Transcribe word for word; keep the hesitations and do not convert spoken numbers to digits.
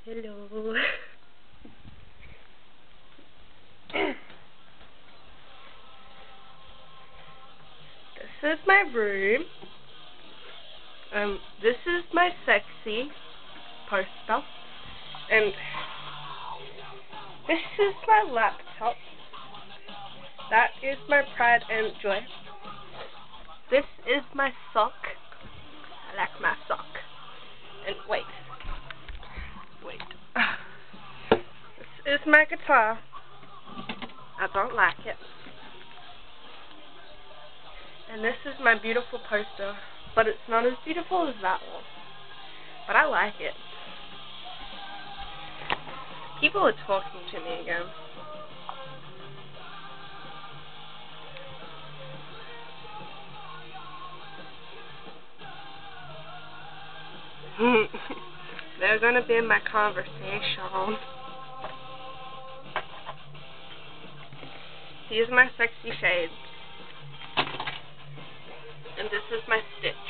Hello. This is my room. Um, this is my sexy poster. And this is my laptop. That is my pride and joy. This is my sock. I like my sock. And wait. Wait. This is my guitar. I don't like it. And this is my beautiful poster. But it's not as beautiful as that one. But I like it. People are talking to me again. They're gonna be in my conversation. These are my sexy shades. And this is my stitch.